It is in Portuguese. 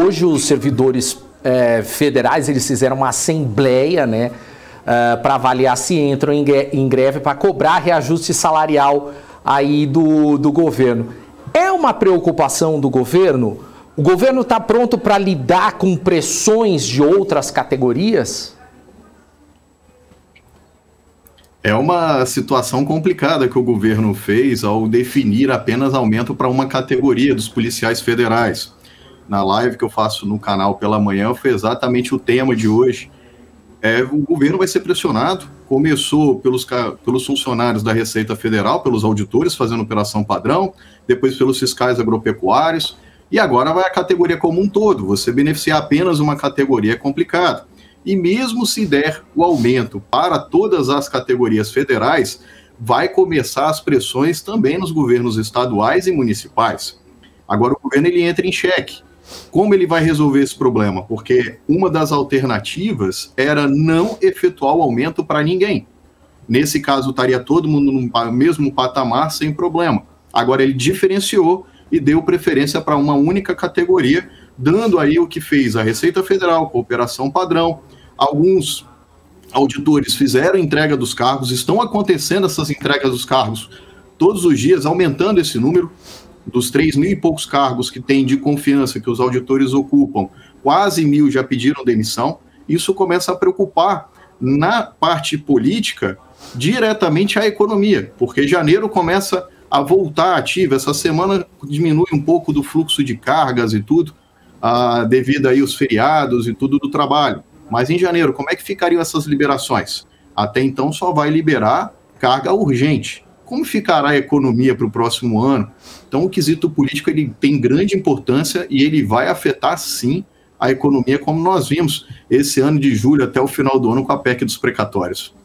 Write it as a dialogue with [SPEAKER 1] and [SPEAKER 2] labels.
[SPEAKER 1] hoje os servidores federais, eles fizeram uma assembleia, né, para avaliar se entram em greve para cobrar reajuste salarial aí do governo. É uma preocupação do governo? O governo está pronto para lidar com pressões de outras categorias?
[SPEAKER 2] É uma situação complicada que o governo fez ao definir apenas aumento para uma categoria dos policiais federais. Na live que eu faço no canal pela manhã foi exatamente o tema de hoje. O governo vai ser pressionado. Começou pelos funcionários da Receita Federal, pelos auditores fazendo operação padrão, depois pelos fiscais agropecuários, e agora vai a categoria como um todo. Você beneficiar apenas uma categoria é complicado. E mesmo se der o aumento para todas as categorias federais, vai começar as pressões também nos governos estaduais e municipais. Agora o governo ele entra em xeque. Como ele vai resolver esse problema? Porque uma das alternativas era não efetuar o aumento para ninguém. Nesse caso, estaria todo mundo no mesmo patamar sem problema. Agora ele diferenciou e deu preferência para uma única categoria, dando aí o que fez a Receita Federal, com operação padrão. Alguns auditores fizeram entrega dos cargos, estão acontecendo essas entregas dos cargos todos os dias, aumentando esse número. Dos 3.000 e poucos cargos que tem de confiança que os auditores ocupam, quase 1.000 já pediram demissão. Isso começa a preocupar na parte política diretamente a economia, porque janeiro começa a voltar ativa. Essa semana diminui um pouco do fluxo de cargas e tudo, devido aí aos feriados e tudo do trabalho. Mas em janeiro, como é que ficariam essas liberações? Até então só vai liberar carga urgente. Como ficará a economia para o próximo ano? Então, o quesito político ele tem grande importância e ele vai afetar, sim, a economia, como nós vimos esse ano de julho até o final do ano com a PEC dos precatórios.